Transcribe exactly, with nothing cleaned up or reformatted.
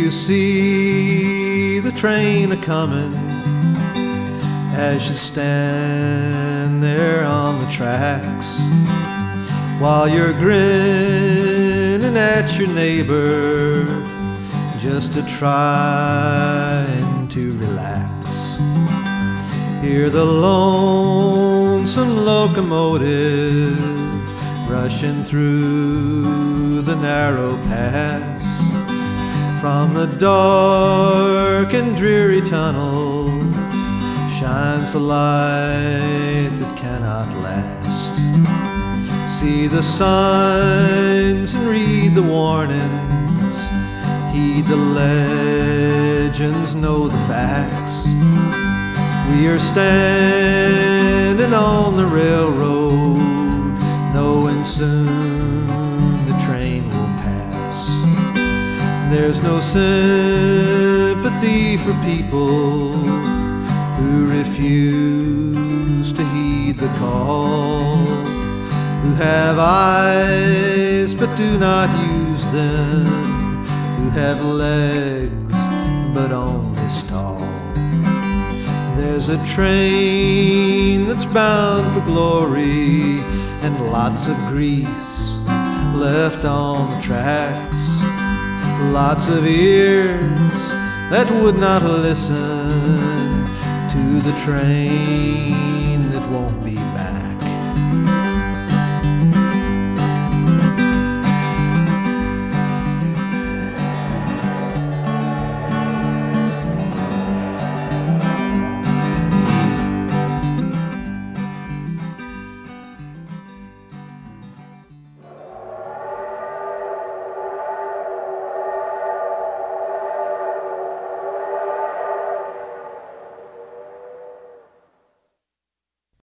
you see the train a-comin' as you stand there on the tracks, while you're grinning at your neighbor just to trying to relax? Hear the lonesome locomotive rushing through the narrow pass. From the dark and dreary tunnel shines the light that cannot last. See the signs and read the warnings, heed the legends, know the facts. We are standing on the railroad, knowing soon the train will pass. There's no sympathy for people who refuse to heed the call, who have eyes but do not use them, who have legs but only stall. There's a train that's bound for glory and lots of grease left on the tracks, lots of ears that would not listen to the train that won't be back.